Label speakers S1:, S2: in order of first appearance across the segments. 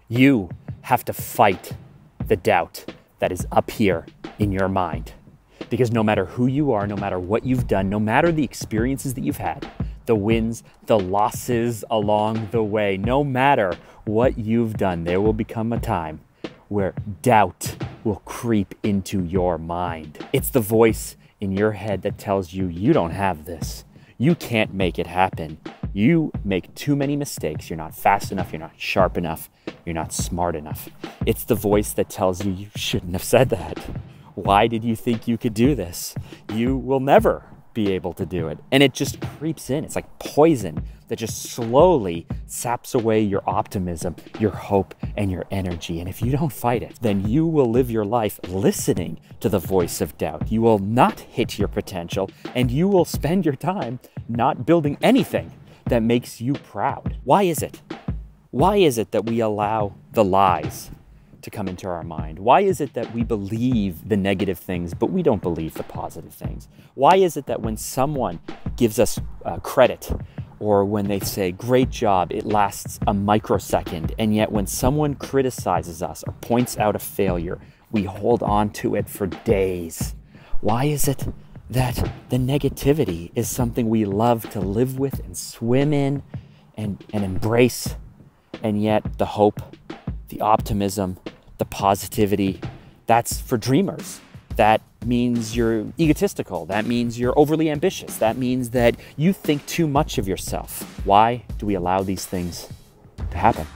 S1: You have to fight the doubt that is up here in your mind. Because no matter who you are, no matter what you've done, no matter the experiences that you've had, the wins, the losses along the way, no matter what you've done, there will become a time where doubt will creep into your mind. It's the voice in your head that tells you, you don't have this. You can't make it happen. You make too many mistakes. You're not fast enough. You're not sharp enough. You're not smart enough. It's the voice that tells you, you shouldn't have said that. Why did you think you could do this? You will never be able to do it. And it just creeps in. It's like poison that just slowly saps away your optimism, your hope, and your energy. And if you don't fight it, then you will live your life listening to the voice of doubt. You will not hit your potential, and you will spend your time not building anything that makes you proud. Why is it? Why is it that we allow the lies to come into our mind? Why is it that we believe the negative things, but we don't believe the positive things? Why is it that when someone gives us credit, or when they say, great job, it lasts a microsecond, and yet when someone criticizes us or points out a failure, we hold on to it for days? Why is it that the negativity is something we love to live with and swim in and embrace, and yet the hope, the optimism, the positivity, that's for dreamers? That means you're egotistical. That means you're overly ambitious. That means that you think too much of yourself. Why do we allow these things to happen?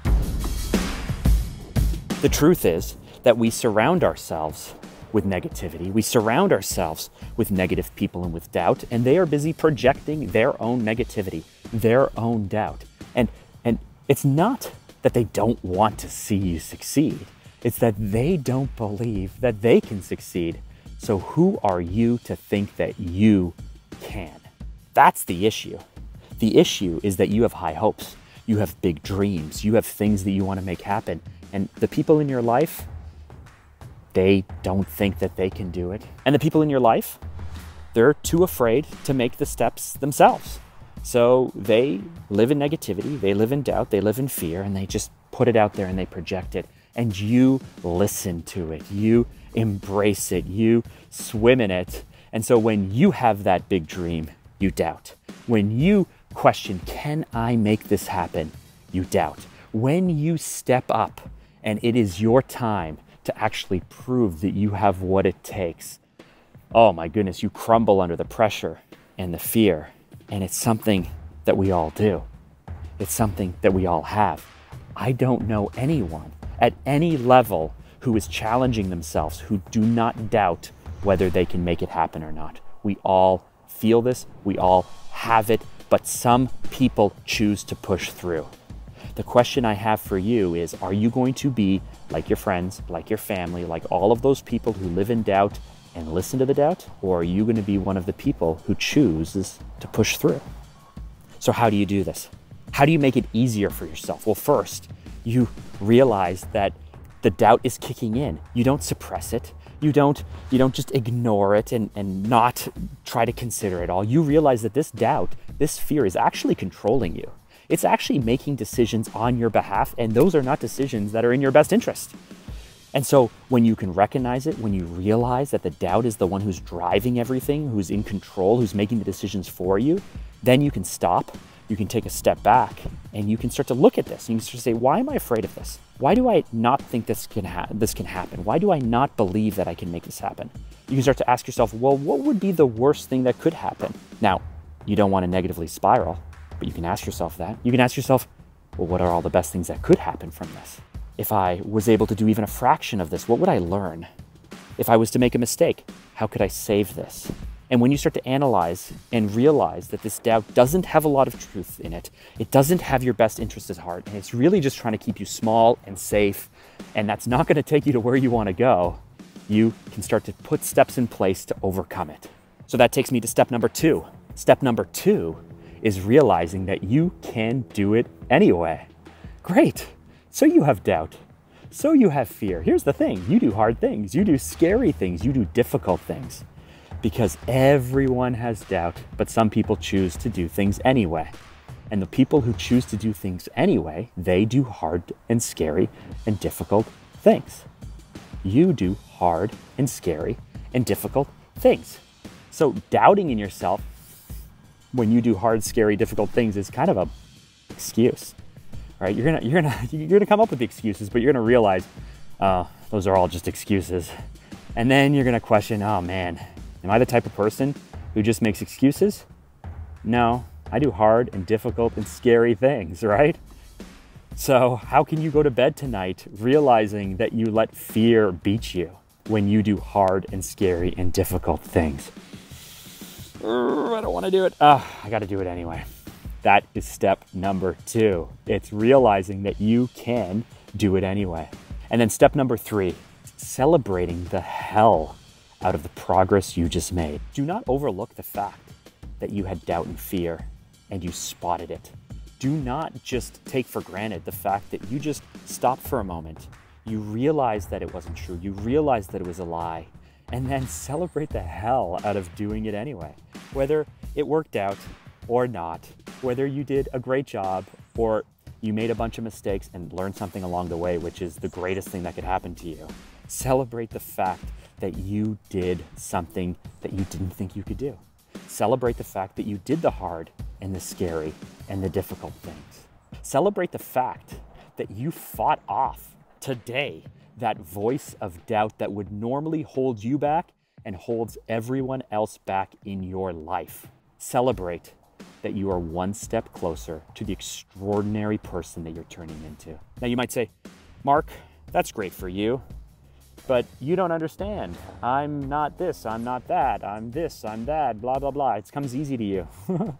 S1: The truth is that we surround ourselves with negativity. We surround ourselves with negative people and with doubt, and they are busy projecting their own negativity, their own doubt. And it's not that they don't want to see you succeed. It's that they don't believe that they can succeed. So who are you to think that you can? That's the issue. The issue is that you have high hopes. You have big dreams. You have things that you want to make happen. And the people in your life, they don't think that they can do it. And the people in your life, they're too afraid to make the steps themselves. So they live in negativity, they live in doubt, they live in fear, and they just put it out there and they project it. And you listen to it, you embrace it, you swim in it. And so when you have that big dream, you doubt. When you question, can I make this happen? You doubt. When you step up and it is your time to actually prove that you have what it takes, oh my goodness, you crumble under the pressure and the fear. And it's something that we all do. It's something that we all have. I don't know anyone at any level who is challenging themselves, who do not doubt whether they can make it happen or not. We all feel this, we all have it, but some people choose to push through. The question I have for you is, are you going to be like your friends, like your family, like all of those people who live in doubt and listen to the doubt? Or are you going to be one of the people who chooses to push through? So how do you do this? How do you make it easier for yourself? Well, first, you realize that the doubt is kicking in. You don't suppress it. You don't just ignore it and not try to consider it all. You realize that this doubt, this fear is actually controlling you. It's actually making decisions on your behalf, and those are not decisions that are in your best interest. And so when you can recognize it, when you realize that the doubt is the one who's driving everything, who's in control, who's making the decisions for you, then you can stop, you can take a step back, and you can start to look at this. And you can start to say, why am I afraid of this? Why do I not think this can happen? Why do I not believe that I can make this happen? You can start to ask yourself, well, what would be the worst thing that could happen? Now, you don't want to negatively spiral, but you can ask yourself that. You can ask yourself, well, what are all the best things that could happen from this? If I was able to do even a fraction of this, what would I learn? If I was to make a mistake, how could I save this? And when you start to analyze and realize that this doubt doesn't have a lot of truth in it, it doesn't have your best interest at heart, and it's really just trying to keep you small and safe, and that's not going to take you to where you want to go, you can start to put steps in place to overcome it. So that takes me to step number 2. Step number 2 is realizing that you can do it anyway. Great. So you have doubt. So you have fear. Here's the thing. You do hard things. You do scary things. You do difficult things. Because everyone has doubt, but some people choose to do things anyway. And the people who choose to do things anyway, they do hard and scary and difficult things. You do hard and scary and difficult things. So doubting in yourself when you do hard, scary, difficult things is kind of a excuse, right? You're gonna come up with the excuses, but you're gonna realize, those are all just excuses. And then you're gonna question, oh man, am I the type of person who just makes excuses? No, I do hard and difficult and scary things, right? So how can you go to bed tonight realizing that you let fear beat you when you do hard and scary and difficult things? I don't want to do it. I got to do it anyway. That is step number 2. It's realizing that you can do it anyway. And then step number 3, celebrating the hell out of the progress you just made. Do not overlook the fact that you had doubt and fear and you spotted it. Do not just take for granted the fact that you just stopped for a moment. You realized that it wasn't true. You realized that it was a lie. And then celebrate the hell out of doing it anyway. Whether it worked out or not, whether you did a great job or you made a bunch of mistakes and learned something along the way, which is the greatest thing that could happen to you. Celebrate the fact that you did something that you didn't think you could do. Celebrate the fact that you did the hard and the scary and the difficult things. Celebrate the fact that you fought off today that voice of doubt that would normally hold you back and holds everyone else back in your life. Celebrate that you are one step closer to the extraordinary person that you're turning into. Now you might say, Mark, that's great for you, but you don't understand. I'm not this, I'm not that, I'm this, I'm that, blah, blah, blah. It comes easy to you.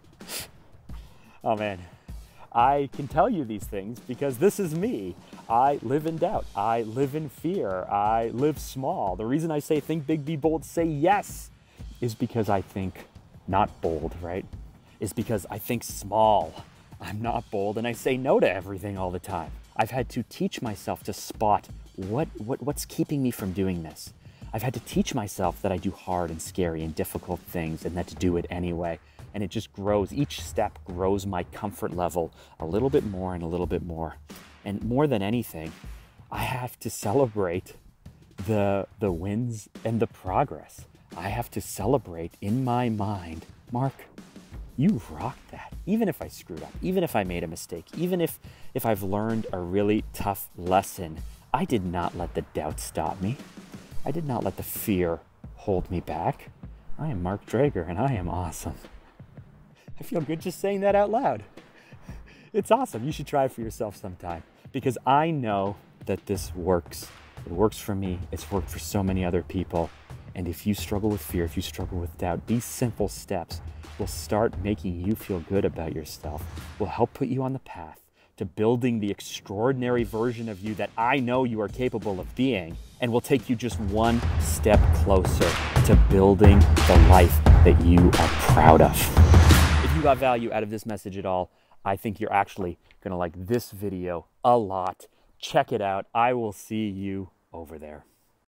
S1: Oh man, I can tell you these things because this is me. I live in doubt. I live in fear. I live small. The reason I say think big, be bold, say yes is because I think not bold, right? Is because I think small. I'm not bold and I say no to everything all the time. I've had to teach myself to spot what's keeping me from doing this. I've had to teach myself that I do hard and scary and difficult things and that to do it anyway. And it just grows. Each step grows my comfort level a little bit more and a little bit more. And more than anything, I have to celebrate the wins and the progress. I have to celebrate in my mind, Mark, you rocked that. Even if I screwed up, even if I made a mistake, even if I've learned a really tough lesson, I did not let the doubt stop me. I did not let the fear hold me back. I am Mark Drager and I am awesome. I feel good just saying that out loud. It's awesome. You should try it for yourself sometime because I know that this works. It works for me. It's worked for so many other people. And if you struggle with fear, if you struggle with doubt, these simple steps will start making you feel good about yourself, will help put you on the path to building the extraordinary version of you that I know you are capable of being, and will take you just one step closer to building the life that you are proud of. If you got value out of this message at all, I think you're actually gonna like this video a lot. Check it out. I will see you over there.